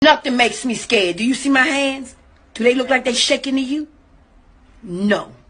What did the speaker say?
Nothing makes me scared. Do you see my hands? Do they look like they shaking to you? No.